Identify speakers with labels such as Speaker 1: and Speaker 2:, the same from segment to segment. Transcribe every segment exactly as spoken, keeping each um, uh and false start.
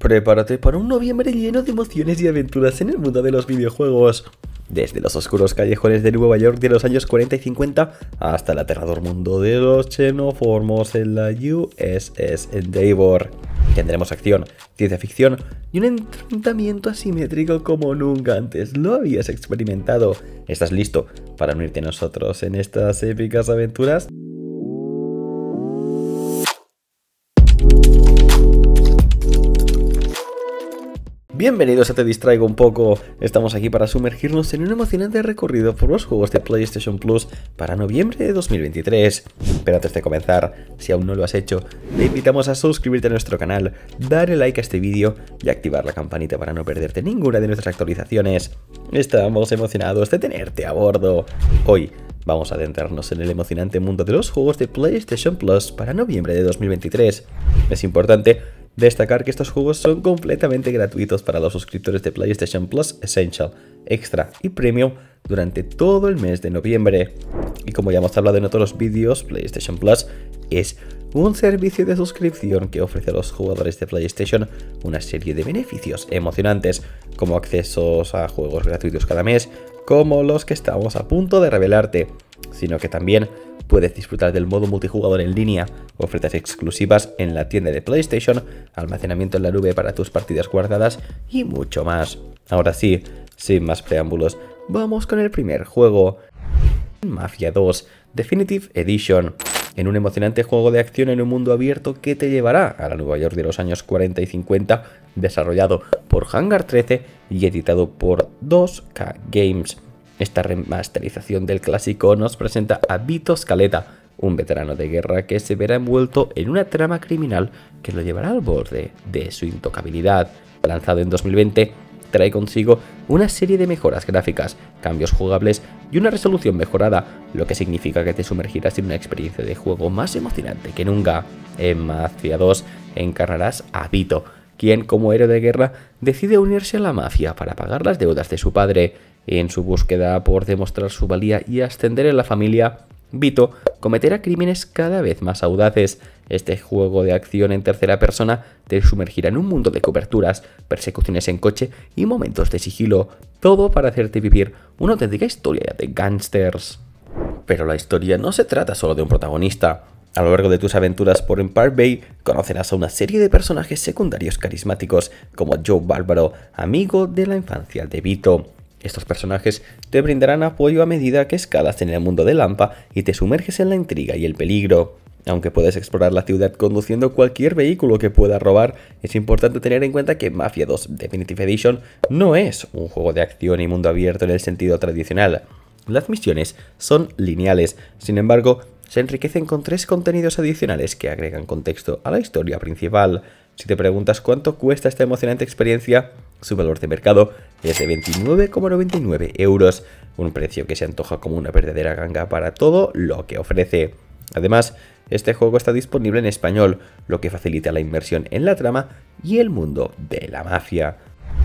Speaker 1: Prepárate para un noviembre lleno de emociones y aventuras en el mundo de los videojuegos. Desde los oscuros callejones de Nueva York de los años cuarenta y cincuenta hasta el aterrador mundo de los xenoformos en la U S S Endeavour. Tendremos acción, ciencia ficción y un enfrentamiento asimétrico como nunca antes lo habías experimentado. ¿Estás listo para unirte a nosotros en estas épicas aventuras? Bienvenidos a Te Distraigo un poco. Estamos aquí para sumergirnos en un emocionante recorrido por los juegos de PlayStation Plus para noviembre de dos mil veintitrés. Pero antes de comenzar, si aún no lo has hecho, te invitamos a suscribirte a nuestro canal, darle like a este vídeo y activar la campanita para no perderte ninguna de nuestras actualizaciones. Estamos emocionados de tenerte a bordo. Hoy vamos a adentrarnos en el emocionante mundo de los juegos de PlayStation Plus para noviembre de dos mil veintitrés. Es importante destacar que estos juegos son completamente gratuitos para los suscriptores de PlayStation Plus Essential, Extra y Premium durante todo el mes de noviembre. Y como ya hemos hablado en otros vídeos, PlayStation Plus es un servicio de suscripción que ofrece a los jugadores de PlayStation una serie de beneficios emocionantes, como accesos a juegos gratuitos cada mes, como los que estamos a punto de revelarte, sino que también puedes disfrutar del modo multijugador en línea, ofertas exclusivas en la tienda de PlayStation, almacenamiento en la nube para tus partidas guardadas y mucho más. Ahora sí, sin más preámbulos, vamos con el primer juego, Mafia dos Definitive Edition, en un emocionante juego de acción en un mundo abierto que te llevará a la Nueva York de los años cuarenta y cincuenta, desarrollado por Hangar trece y editado por dos K Games. Esta remasterización del clásico nos presenta a Vito Scaletta, un veterano de guerra que se verá envuelto en una trama criminal que lo llevará al borde de su intocabilidad. Lanzado en dos mil veinte, trae consigo una serie de mejoras gráficas, cambios jugables y una resolución mejorada, lo que significa que te sumergirás en una experiencia de juego más emocionante que nunca. En Mafia dos encarnarás a Vito, quien como héroe de guerra decide unirse a la mafia para pagar las deudas de su padre. En su búsqueda por demostrar su valía y ascender en la familia, Vito cometerá crímenes cada vez más audaces. Este juego de acción en tercera persona te sumergirá en un mundo de coberturas, persecuciones en coche y momentos de sigilo, todo para hacerte vivir una auténtica historia de gángsters. Pero la historia no se trata solo de un protagonista. A lo largo de tus aventuras por Empire Bay, conocerás a una serie de personajes secundarios carismáticos, como Joe Bárbaro, amigo de la infancia de Vito. Estos personajes te brindarán apoyo a medida que escalas en el mundo de Lampa y te sumerges en la intriga y el peligro. Aunque puedes explorar la ciudad conduciendo cualquier vehículo que puedas robar, es importante tener en cuenta que Mafia dos Definitive Edition no es un juego de acción y mundo abierto en el sentido tradicional. Las misiones son lineales, sin embargo, se enriquecen con tres contenidos adicionales que agregan contexto a la historia principal. Si te preguntas cuánto cuesta esta emocionante experiencia, su valor de mercado es de veintinueve coma noventa y nueve euros, un precio que se antoja como una verdadera ganga para todo lo que ofrece. Además, este juego está disponible en español, lo que facilita la inmersión en la trama y el mundo de la mafia.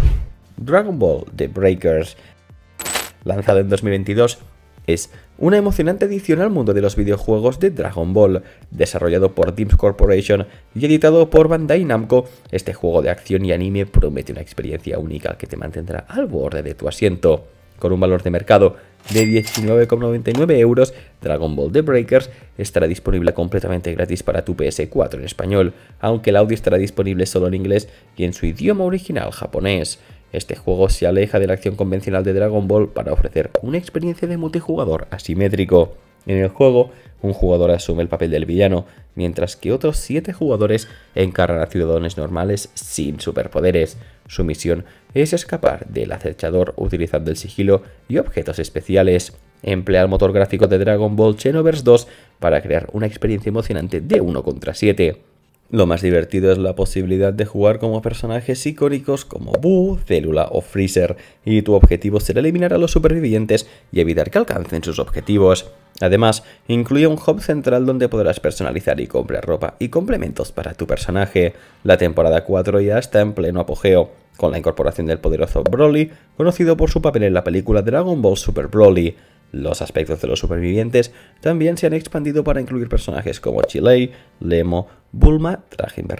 Speaker 1: Dragon Ball The Breakers, lanzado en dos mil veintidós, es una emocionante adición al mundo de los videojuegos de Dragon Ball. Desarrollado por Dims Corporation y editado por Bandai Namco, este juego de acción y anime promete una experiencia única que te mantendrá al borde de tu asiento. Con un valor de mercado de diecinueve coma noventa y nueve euros, Dragon Ball The Breakers estará disponible completamente gratis para tu P S cuatro en español, aunque el audio estará disponible solo en inglés y en su idioma original japonés. Este juego se aleja de la acción convencional de Dragon Ball para ofrecer una experiencia de multijugador asimétrico. En el juego, un jugador asume el papel del villano, mientras que otros siete jugadores encarnan a ciudadanos normales sin superpoderes. Su misión es escapar del acechador utilizando el sigilo y objetos especiales. Emplea el motor gráfico de Dragon Ball Xenoverse dos para crear una experiencia emocionante de uno contra siete. Lo más divertido es la posibilidad de jugar como personajes icónicos como Buu, Célula o Freezer, y tu objetivo será eliminar a los supervivientes y evitar que alcancen sus objetivos. Además, incluye un hub central donde podrás personalizar y comprar ropa y complementos para tu personaje. La temporada cuatro ya está en pleno apogeo, con la incorporación del poderoso Broly, conocido por su papel en la película Dragon Ball Super Broly. Los aspectos de los supervivientes también se han expandido para incluir personajes como Chile, Lemo, Bulma, Traje Invernal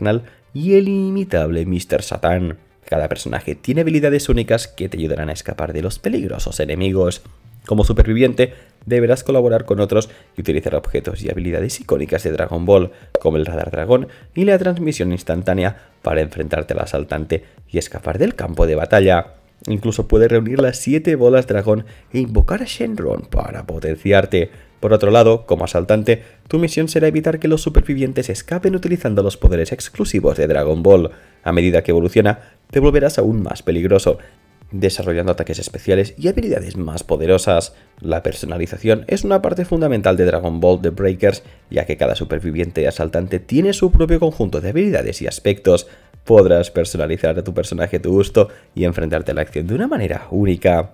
Speaker 1: y el inimitable míster Satan. Cada personaje tiene habilidades únicas que te ayudarán a escapar de los peligrosos enemigos. Como superviviente, deberás colaborar con otros y utilizar objetos y habilidades icónicas de Dragon Ball, como el radar dragón y la transmisión instantánea para enfrentarte al asaltante y escapar del campo de batalla. Incluso puedes reunir las siete bolas dragón e invocar a Shenron para potenciarte. Por otro lado, como asaltante, tu misión será evitar que los supervivientes escapen utilizando los poderes exclusivos de Dragon Ball. A medida que evoluciona, te volverás aún más peligroso, desarrollando ataques especiales y habilidades más poderosas. La personalización es una parte fundamental de Dragon Ball The Breakers, ya que cada superviviente y asaltante tiene su propio conjunto de habilidades y aspectos. Podrás personalizar a tu personaje a tu gusto y enfrentarte a la acción de una manera única.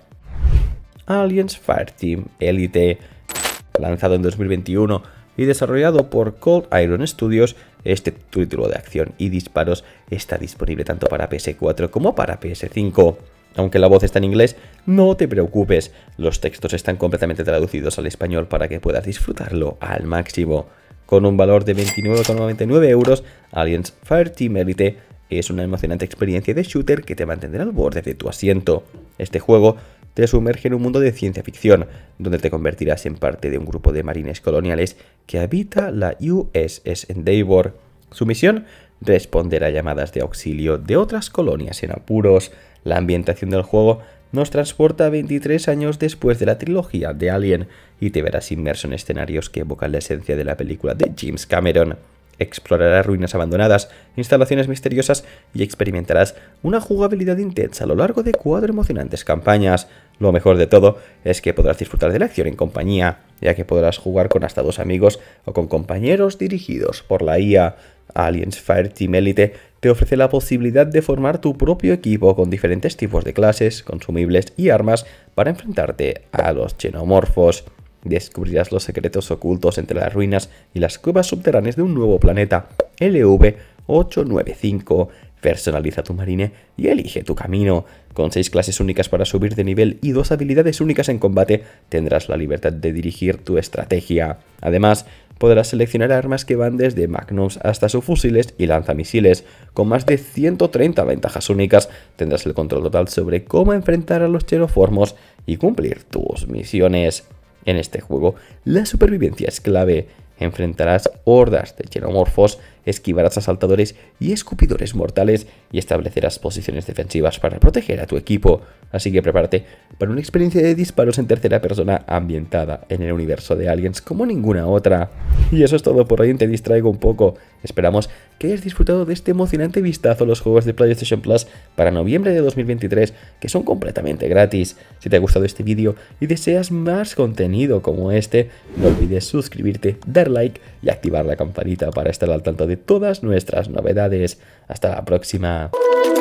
Speaker 1: Aliens Fireteam Elite. Lanzado en dos mil veintiuno y desarrollado por Cold Iron Studios, este título de acción y disparos está disponible tanto para P S cuatro como para P S cinco. Aunque la voz está en inglés, no te preocupes, los textos están completamente traducidos al español para que puedas disfrutarlo al máximo. Con un valor de veintinueve con noventa y nueve euros, Aliens Fireteam Elite es una emocionante experiencia de shooter que te mantendrá al borde de tu asiento. Este juego te sumerge en un mundo de ciencia ficción, donde te convertirás en parte de un grupo de marines coloniales que habita la U S S Endeavour. Su misión: responder a llamadas de auxilio de otras colonias en apuros. La ambientación del juego nos transporta veintitrés años después de la trilogía de Alien y te verás inmerso en escenarios que evocan la esencia de la película de James Cameron. Explorarás ruinas abandonadas, instalaciones misteriosas y experimentarás una jugabilidad intensa a lo largo de cuatro emocionantes campañas. Lo mejor de todo es que podrás disfrutar de la acción en compañía, ya que podrás jugar con hasta dos amigos o con compañeros dirigidos por la I A. Aliens Fireteam Elite te ofrece la posibilidad de formar tu propio equipo con diferentes tipos de clases, consumibles y armas para enfrentarte a los xenomorfos. Descubrirás los secretos ocultos entre las ruinas y las cuevas subterráneas de un nuevo planeta, L V ochocientos noventa y cinco. Personaliza tu marine y elige tu camino. Con seis clases únicas para subir de nivel y dos habilidades únicas en combate, tendrás la libertad de dirigir tu estrategia. Además, podrás seleccionar armas que van desde magnums hasta subfusiles y lanzamisiles. Con más de ciento treinta ventajas únicas, tendrás el control total sobre cómo enfrentar a los xenoformos y cumplir tus misiones. En este juego, la supervivencia es clave. Enfrentarás hordas de xenomorfos, esquivarás asaltadores y escupidores mortales y establecerás posiciones defensivas para proteger a tu equipo. Así que prepárate para una experiencia de disparos en tercera persona ambientada en el universo de Aliens como ninguna otra. Y eso es todo por hoy en Te Distraigo un poco. Esperamos que hayas disfrutado de este emocionante vistazo a los juegos de PlayStation Plus para noviembre de dos mil veintitrés, que son completamente gratis. Si te ha gustado este vídeo y deseas más contenido como este, no olvides suscribirte, dar like y activar la campanita para estar al tanto de todas nuestras novedades. Hasta la próxima.